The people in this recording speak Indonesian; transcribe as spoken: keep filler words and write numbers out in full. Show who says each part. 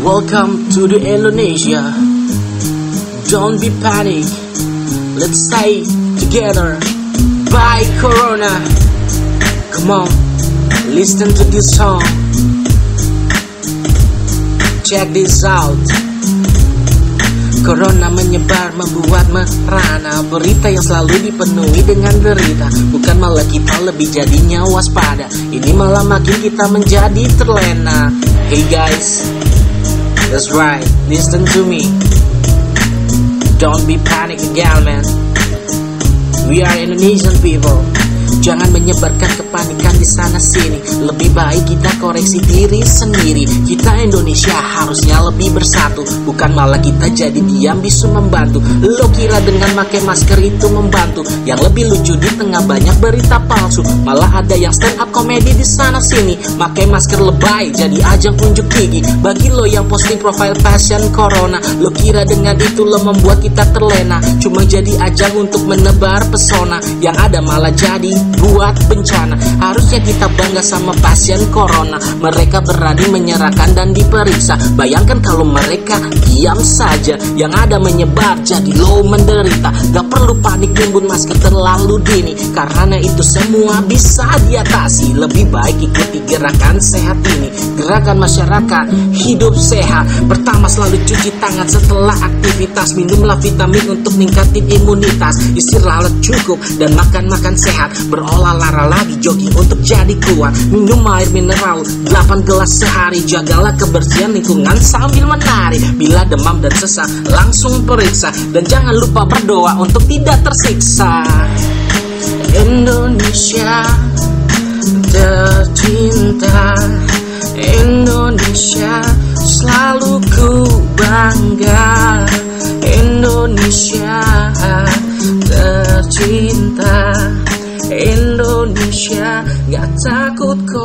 Speaker 1: Welcome to the Indonesia. Don't be panic. Let's stay together. Bye Corona. Come on, listen to this song. Check this out. Corona menyebar, membuat merana. Berita yang selalu dipenuhi dengan derita. Bukan malah kita lebih jadinya waspada. Ini malah makin kita menjadi terlena. Hey guys, that's right, listen to me. Don't be panic again, man. We are Indonesian people. Jangan menyebarkan kepanikan di sana sini. Lebih baik kita koreksi diri sendiri. Kita Indonesia harusnya lebih bersatu. Bukan malah kita jadi diam bisu membantu. Lo kira dengan pakai masker itu membantu? Yang lebih lucu di tengah banyak berita palsu. Malah ada yang stand up komedi di sana sini. Pakai masker lebay jadi ajang unjuk gigi. Bagi lo yang posting profile passion corona, lo kira dengan itu lo membuat kita terlena. Cuma jadi ajang untuk menebar pesona. Yang ada malah jadi buat bencana. Harusnya kita bangga sama pasien corona. Mereka berani menyerahkan dan diperiksa. Bayangkan kalau mereka diam saja, yang ada menyebar jadi lo menderita. Gak perlu panik nimbun masker terlalu dini, karena itu semua bisa diatasi. Lebih baik ikuti gerakan sehat ini. Gerakan masyarakat hidup sehat. Pertama selalu cuci tangan setelah aktivitas. Minumlah vitamin untuk ningkatin imunitas. Istirahat cukup dan makan-makan sehat. Berolahraga lagi, jogging untuk jadi kuat. Minum air mineral delapan gelas sehari. Jagalah kebersihan lingkungan sambil menari. Bila demam dan sesak langsung periksa. Dan jangan lupa berdoa untuk tidak tersiksa. Indonesia tercinta, Indonesia selalu ku bangga. Indonesia tercinta, Indonesia gak takut kok.